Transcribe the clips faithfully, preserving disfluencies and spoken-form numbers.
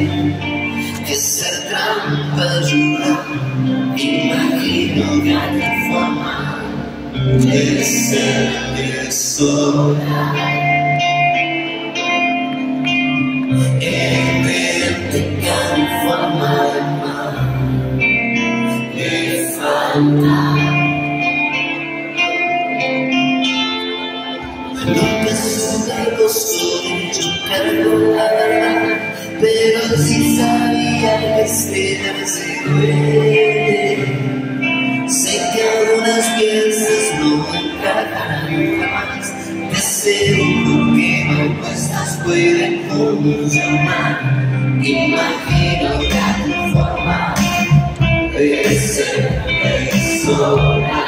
que ser trampa ayuda. Imagino que hay forma de ser sola. Evidente que hay forma de amar me falta. Nunca supe construir la verdad, pero sí sabía que esperarse duele. Sé que algunas piezas no encajarán jamás, te aseguro que opuestas pueden funcionar. Imagino que hay forma de ser sola.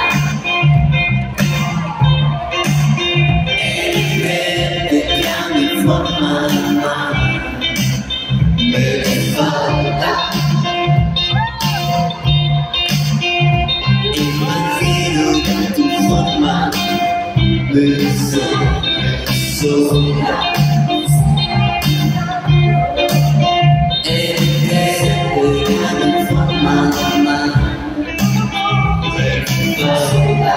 Forma de amar me falta. Imagino que tu forma de ser sola. Evidente que mi forma de amar me falta.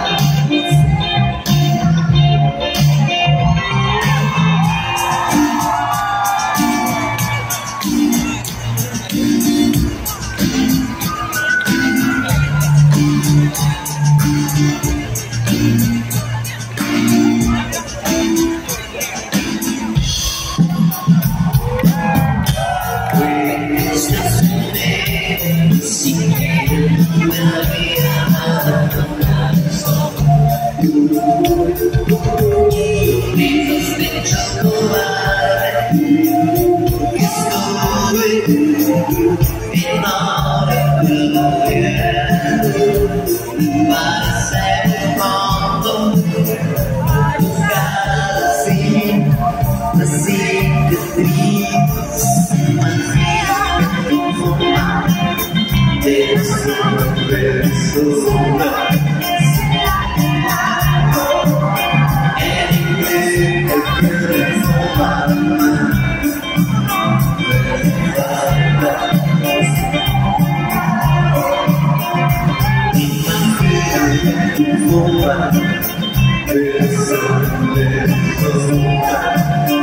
Si me había abandonado, dices de chocolate, porque estuve en hora de para ser pronto, buscar así, así que tristes, así que conformar. There's somewhere so nice. Anywhere I could for my mind. In my fear, for my there's somewhere so nice.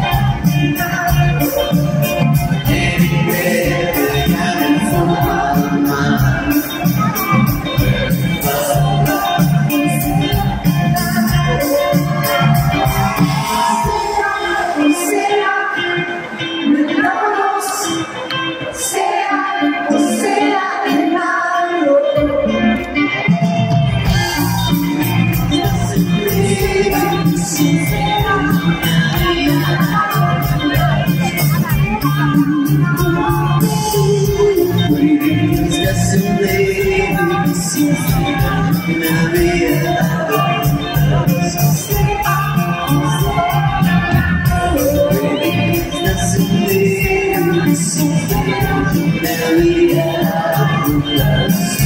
Anywhere I could for my Navidad,